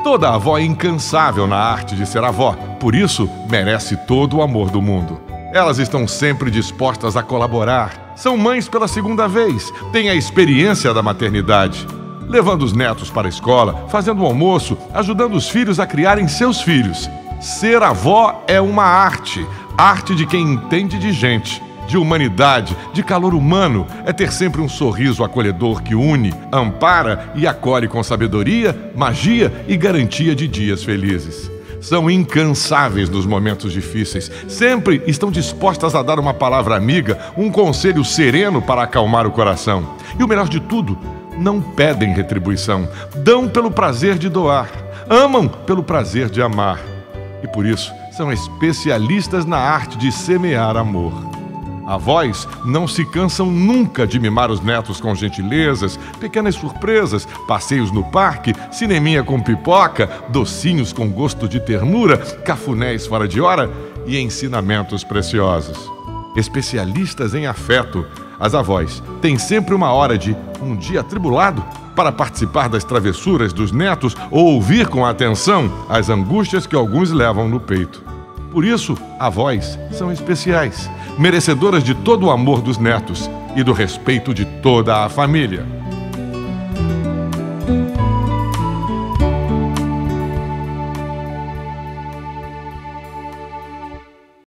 Toda avó é incansável na arte de ser avó, por isso merece todo o amor do mundo. Elas estão sempre dispostas a colaborar, são mães pela segunda vez, têm a experiência da maternidade, levando os netos para a escola, fazendo o almoço, ajudando os filhos a criarem seus filhos. Ser avó é uma arte, arte de quem entende de gente, de humanidade, de calor humano, é ter sempre um sorriso acolhedor que une, ampara e acolhe com sabedoria, magia e garantia de dias felizes. São incansáveis nos momentos difíceis, sempre estão dispostas a dar uma palavra amiga, um conselho sereno para acalmar o coração. E o melhor de tudo, não pedem retribuição, dão pelo prazer de doar, amam pelo prazer de amar. E por isso, são especialistas na arte de semear amor. Avós não se cansam nunca de mimar os netos com gentilezas, pequenas surpresas, passeios no parque, cineminha com pipoca, docinhos com gosto de ternura, cafunés fora de hora e ensinamentos preciosos. Especialistas em afeto, as avós têm sempre uma hora de um dia atribulado para participar das travessuras dos netos ou ouvir com atenção as angústias que alguns levam no peito. Por isso, avós são especiais, merecedoras de todo o amor dos netos e do respeito de toda a família.